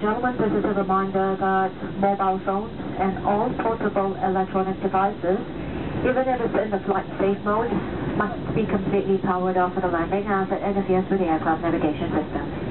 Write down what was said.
gentlemen, this is a reminder that mobile phones and all portable electronic devices, even if it's in the flight safe mode, must be completely powered off for the landing as it interferes with the aircraft navigation system.